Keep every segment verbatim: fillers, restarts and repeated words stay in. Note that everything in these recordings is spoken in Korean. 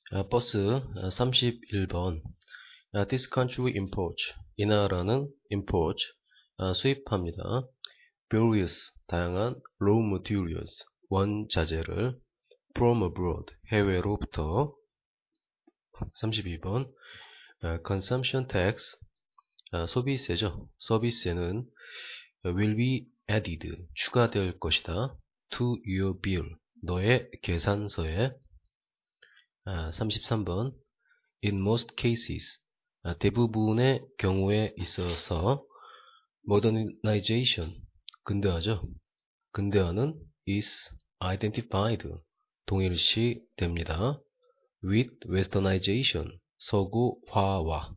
아, 버스 아, 삼십일 번. 아, This country imports. 이 나라는 import, 아, 수입합니다. various, 다양한 raw materials, 원자재를 from abroad, 해외로부터. 삼십이 번. 아, consumption tax, 아, 소비세죠. 서비스에는 will be added, 추가될 것이다. to your bill, 너의 계산서에. 아, 삼십삼 번. In most cases, 아, 대부분의 경우에 있어서 modernization, 근대화죠. 근대화는 is identified, 동일시 됩니다. with westernization, 서구화와.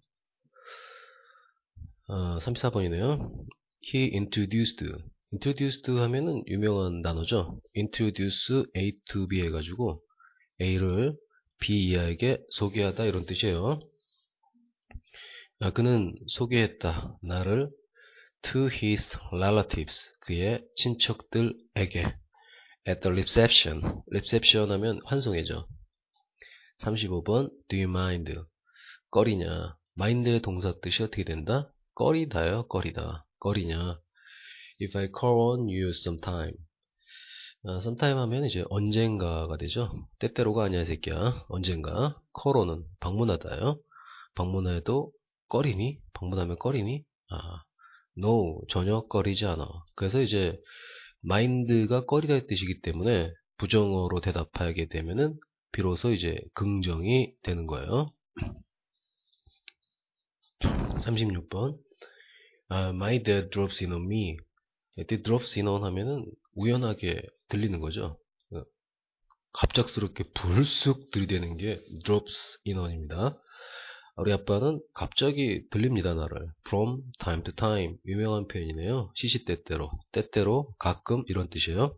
어, 삼십사 번이네요. He introduced. introduced 하면은 유명한 단어죠. introduce A to B 해가지고 A를 B 이하에게 소개하다, 이런 뜻이에요. 아, 그는 소개했다, 나를 to his relatives, 그의 친척들에게. at the reception, reception 하면 환송회죠. 삼십오 번. do you mind, 꺼리냐. mind의 동사 뜻이 어떻게 된다? 꺼리다요, 꺼리다. 꺼리냐. if I call on you sometime, 아, sometime 하면 이제 언젠가가 되죠. 때때로가 아니야 이 새끼야. 언젠가. call on은 방문하다요. 방문해도 꺼리니? 방문하면 꺼리니? 아, no, 전혀 꺼리지 않아. 그래서 이제 mind가 꺼리다의 뜻이기 때문에 부정어로 대답하게 되면은 비로소 이제 긍정이 되는 거예요. 삼십육 번. 아, my dad drops in on me. dad drops in on 하면은 우연하게 들리는 거죠. 갑작스럽게 불쑥 들이대는 게 drops in on입니다. 우리 아빠는 갑자기 들립니다, 나를. from time to time, 유명한 표현이네요. 시시때때로, 때때로, 가끔, 이런 뜻이에요.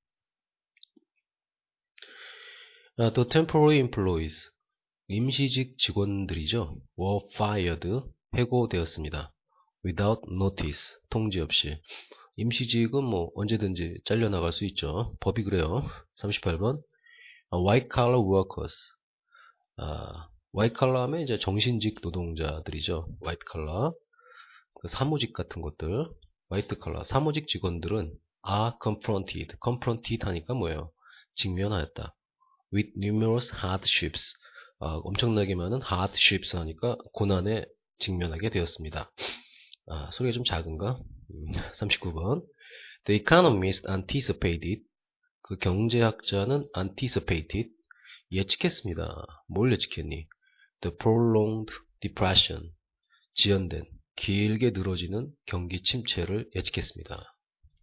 아, 또 temporary employees, 임시직 직원들이죠. were fired, 해고되었습니다. without notice, 통지 없이. 임시직은 뭐 언제든지 잘려나갈 수 있죠. 법이 그래요. 삼십팔 번. 아, white collar workers. 아, white collar 하면 이제 정신직 노동자들이죠. white collar. 그 사무직 같은 것들. white collar. 사무직 직원들은 are confronted. confronted 하니까 뭐예요? 직면하였다. with numerous hardships. 아, 엄청나게 많은 hardships 하니까 고난에 직면하게 되었습니다. 아, 소리가 좀 작은가? 음, 삼십구 번. The economist anticipated. 그 경제학자는 anticipated, 예측했습니다. 뭘 예측했니? The prolonged depression, 지연된, 길게 늘어지는 경기 침체를 예측했습니다.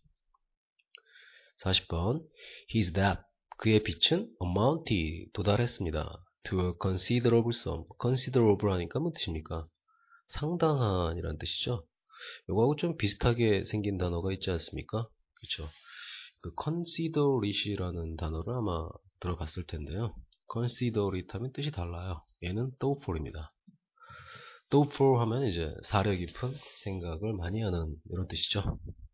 사십 번. His debt, 그의 빚은 amounted, 도달했습니다. To a considerable sum. considerable 하니까 무슨 뜻입니까? 상당한 이란 뜻이죠. 이거하고 좀 비슷하게 생긴 단어가 있지 않습니까? 그렇죠. 그 considerat이라는 단어를 아마 들어봤을 텐데요. considerate 하면 뜻이 달라요. 얘는 thoughtful입니다. thoughtful 하면 이제 사려 깊은 생각을 많이 하는 이런 뜻이죠.